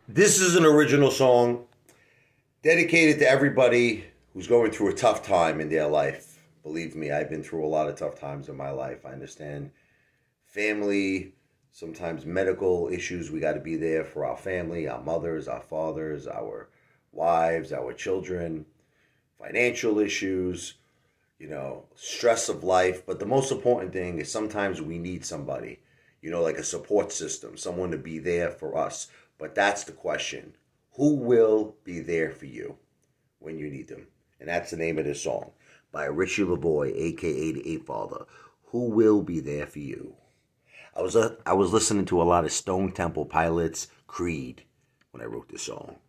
This is an original song dedicated to everybody who's going through a tough time in their life. Believe me, I've been through a lot of tough times in my life. I understand family, sometimes medical issues. We got to be there for our family, our mothers, our fathers, our wives, our children, financial issues, stress of life. But the most important thing is sometimes we need somebody, like a support system, someone to be there for us. But that's the question. Who will be there for you when you need them? And that's the name of this song by Richie LaVoy, aka the Ape Father. Who will be there for you? I was listening to a lot of Stone Temple Pilots, Creed, when I wrote this song.